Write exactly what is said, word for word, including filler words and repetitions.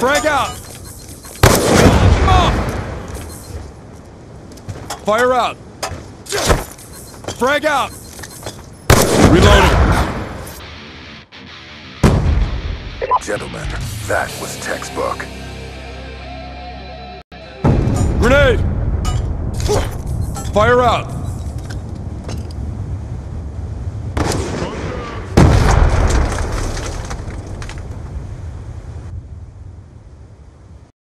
Frag out! Fire out! Frag out! Reloading! Gentlemen, that was textbook. Grenade! Fire out!